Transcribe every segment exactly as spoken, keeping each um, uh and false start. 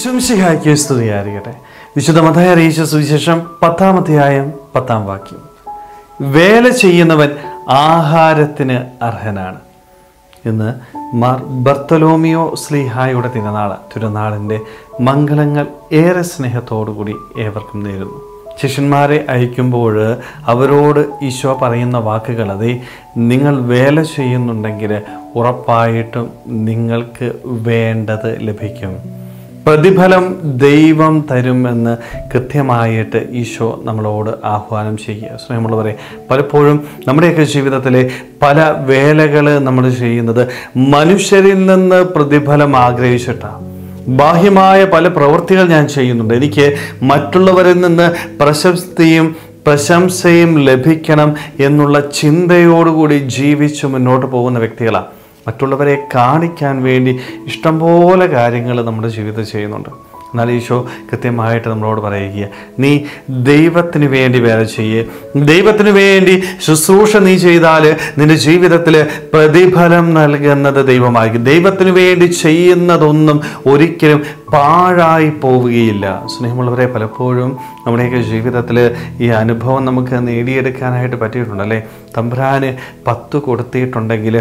ഈശോമിശിഹായ്ക്ക് സ്തുതിയായിരിക്കട്ടെ. വിശുദ്ധ മത്തായി അറിയിച്ച സുവിശേഷം പത്താം അധ്യായം പത്താം വാക്യം. വേല ചെയ്യുന്നവൻ ആഹാരത്തിന് അർഹനാണ്. ഇന്ന് മാർ ബർത്തലോമിയോ സ്ലീഹായുടെ തിരുനാൾ. തിരുനാളിൻ്റെ മംഗളങ്ങൾ ഏറെ സ്നേഹത്തോടുകൂടി ഏവർക്കും നേരുന്നു. ശിഷ്യന്മാരെ അയക്കുമ്പോൾ അവരോട് ഈശോ പറയുന്ന വാക്കുകൾ, അതേ, നിങ്ങൾ വേല ചെയ്യുന്നുണ്ടെങ്കിൽ ഉറപ്പായിട്ടും നിങ്ങൾക്ക് വേണ്ടത് ലഭിക്കും, പ്രതിഫലം ദൈവം തരുമെന്ന് കൃത്യമായിട്ട് ഈശോ നമ്മളോട് ആഹ്വാനം ചെയ്യുക. സ്നേഹമുള്ളവരെ, പലപ്പോഴും നമ്മുടെയൊക്കെ ജീവിതത്തിലെ പല വേലകൾ നമ്മൾ ചെയ്യുന്നത് മനുഷ്യരിൽ നിന്ന് പ്രതിഫലം ആഗ്രഹിച്ചിട്ടാണ്. ബാഹ്യമായ പല പ്രവൃത്തികൾ ഞാൻ ചെയ്യുന്നുണ്ട്, എനിക്ക് മറ്റുള്ളവരിൽ നിന്ന് പ്രശസ്തിയും പ്രശംസയും ലഭിക്കണം എന്നുള്ള ചിന്തയോടുകൂടി ജീവിച്ചു മുന്നോട്ട് പോകുന്ന വ്യക്തികളാണ്. മറ്റുള്ളവരെ കാണിക്കാൻ വേണ്ടി ഇഷ്ടംപോലെ കാര്യങ്ങൾ നമ്മുടെ ജീവിതത്തിൽ ചെയ്യുന്നുണ്ട്. എന്നാൽ ഈശോ കൃത്യമായിട്ട് നമ്മളോട് പറയുക, നീ ദൈവത്തിന് വേണ്ടി വേല ചെയ്യേ, ദൈവത്തിന് വേണ്ടി ശുശ്രൂഷ നീ ചെയ്താൽ നിന്റെ ജീവിതത്തിൽ പ്രതിഫലം നൽകുന്നത് ദൈവമായിരിക്കും. ദൈവത്തിന് വേണ്ടി ചെയ്യുന്നതൊന്നും ഒരിക്കലും പാഴായി പോവുകയില്ല. സ്നേഹമുള്ളവരെ, പലപ്പോഴും നമ്മുടെയൊക്കെ ജീവിതത്തിൽ ഈ അനുഭവം നമുക്ക് നേടിയെടുക്കാനായിട്ട് പറ്റിയിട്ടുണ്ടല്ലേ. തമ്പുരാന് പത്ത് കൊടുത്തിട്ടുണ്ടെങ്കിൽ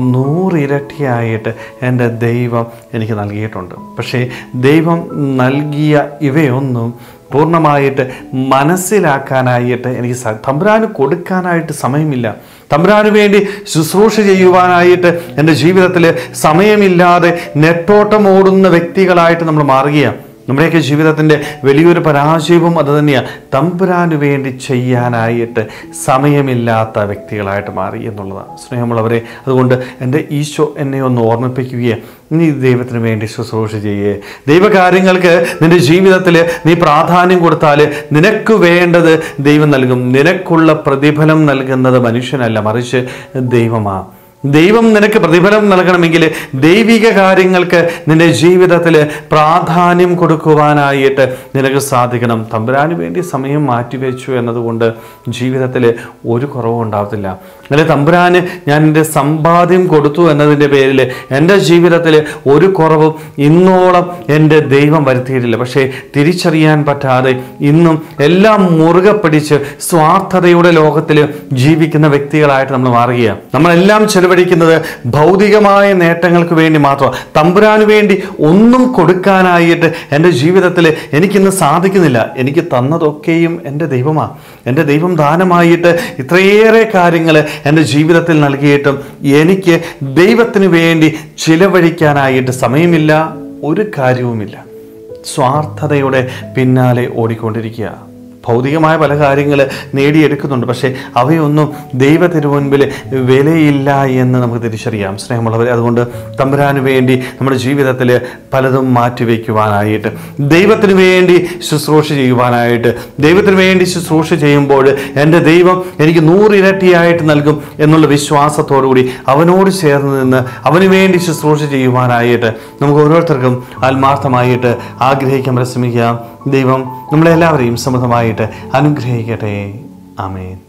നൂറിരട്ടിയായിട്ട് എൻ്റെ ദൈവം എനിക്ക് നൽകിയിട്ടുണ്ട്. പക്ഷേ ദൈവം നൽകിയ ഇവയൊന്നും പൂർണ്ണമായിട്ട് മനസ്സിലാക്കാനായിട്ട് എനിക്ക് തമ്പുരാന് കൊടുക്കാനായിട്ട് സമയമില്ല. തമ്പുരാന് വേണ്ടി ശുശ്രൂഷ ചെയ്യുവാനായിട്ട് എൻ്റെ ജീവിതത്തിൽ സമയമില്ലാതെ നെട്ടോട്ടം ഓടുന്ന വ്യക്തികളായിട്ട് നമ്മൾ മാറുകയാണ്. നമ്മുടെയൊക്കെ ജീവിതത്തിൻ്റെ വലിയൊരു പരാജയവും അത് തന്നെയാണ്. തമ്പുരാന് വേണ്ടി ചെയ്യാനായിട്ട് സമയമില്ലാത്ത വ്യക്തികളായിട്ട് മാറി എന്നുള്ളതാണ്. സ്നേഹമുള്ളവരെ, അതുകൊണ്ട് എൻ്റെ ഈശോ എന്നെ ഒന്ന് ഓർമ്മിപ്പിക്കുകയാണ്, നീ ദൈവത്തിന് വേണ്ടി ശുശ്രൂഷ ചെയ്യേ, ദൈവകാര്യങ്ങൾക്ക് നിൻ്റെ ജീവിതത്തിൽ നീ പ്രാധാന്യം കൊടുത്താൽ നിനക്ക് വേണ്ടത് ദൈവം നൽകും. നിനക്കുള്ള പ്രതിഫലം നൽകുന്നത് മനുഷ്യനല്ല, മറിച്ച് ദൈവമാണ്. ദൈവം നിനക്ക് പ്രതിഫലം നൽകണമെങ്കിൽ ദൈവിക കാര്യങ്ങൾക്ക് നിന്റെ ജീവിതത്തിൽ പ്രാധാന്യം കൊടുക്കുവാനായിട്ട് നിനക്ക് സാധിക്കണം. തമ്പുരാന് വേണ്ടി സമയം മാറ്റിവെച്ചു എന്നതുകൊണ്ട് ജീവിതത്തിൽ ഒരു കുറവും ഉണ്ടാകത്തില്ല. അല്ലെ, തമ്പുരാന് ഞാൻ എൻ്റെ സമ്പാദ്യം കൊടുത്തു എന്നതിൻ്റെ പേരിൽ എൻ്റെ ജീവിതത്തിൽ ഒരു കുറവും ഇന്നോളം എൻ്റെ ദൈവം വരുത്തിയിട്ടില്ല. പക്ഷേ തിരിച്ചറിയാൻ പറ്റാതെ ഇന്നും എല്ലാം മുറുകെ പിടിച്ച് സ്വാർത്ഥതയുടെ ലോകത്തിൽ ജീവിക്കുന്ന വ്യക്തികളായിട്ട് നമ്മൾ മാറുകയാണ്. നമ്മളെല്ലാം ചെലവഴിക്കുന്നത് ഭൗതികമായ നേട്ടങ്ങൾക്ക് വേണ്ടി മാത്രം. തമ്പുരാന് വേണ്ടി ഒന്നും കൊടുക്കാനായിട്ട് എൻ്റെ ജീവിതത്തിൽ എനിക്കിന്ന് സാധിക്കുന്നില്ല. എനിക്ക് തന്നതൊക്കെയും എൻ്റെ ദൈവമാണ്. എൻ്റെ ദൈവം ദാനമായിട്ട് ഇത്രയേറെ കാര്യങ്ങൾ എൻ്റെ ജീവിതത്തിൽ നൽകിയിട്ടും എനിക്ക് ദൈവത്തിന് വേണ്ടി ചിലവഴിക്കാനായിട്ട് സമയമില്ല, ഒരു കാര്യവുമില്ല. സ്വാർത്ഥതയുടെ പിന്നാലെ ഓടിക്കൊണ്ടിരിക്കുക. ഭൗതികമായ പല കാര്യങ്ങൾ നേടിയെടുക്കുന്നുണ്ട്, പക്ഷേ അവയൊന്നും ദൈവ തിരുമുൻപിൽ വിലയില്ല എന്ന് നമുക്ക് തിരിച്ചറിയാം. സ്നേഹമുള്ളവർ, അതുകൊണ്ട് തമ്പുരാന് വേണ്ടി നമ്മുടെ ജീവിതത്തിൽ പലതും മാറ്റിവെക്കുവാനായിട്ട്, ദൈവത്തിന് വേണ്ടി ശുശ്രൂഷ ചെയ്യുവാനായിട്ട്, ദൈവത്തിന് വേണ്ടി ശുശ്രൂഷ ചെയ്യുമ്പോൾ എൻ്റെ ദൈവം എനിക്ക് നൂറിരട്ടിയായിട്ട് നൽകും എന്നുള്ള വിശ്വാസത്തോടുകൂടി അവനോട് ചേർന്ന് നിന്ന് അവന് വേണ്ടി ശുശ്രൂഷ ചെയ്യുവാനായിട്ട് നമുക്ക് ഓരോരുത്തർക്കും ആത്മാർത്ഥമായിട്ട് ആഗ്രഹിക്കാൻ പരിശ്രമിക്കാം. ദൈവം നമ്മളെല്ലാവരെയും സമൃദ്ധമായിട്ട് അനുഗ്രഹിക്കട്ടെ. ആമേൻ.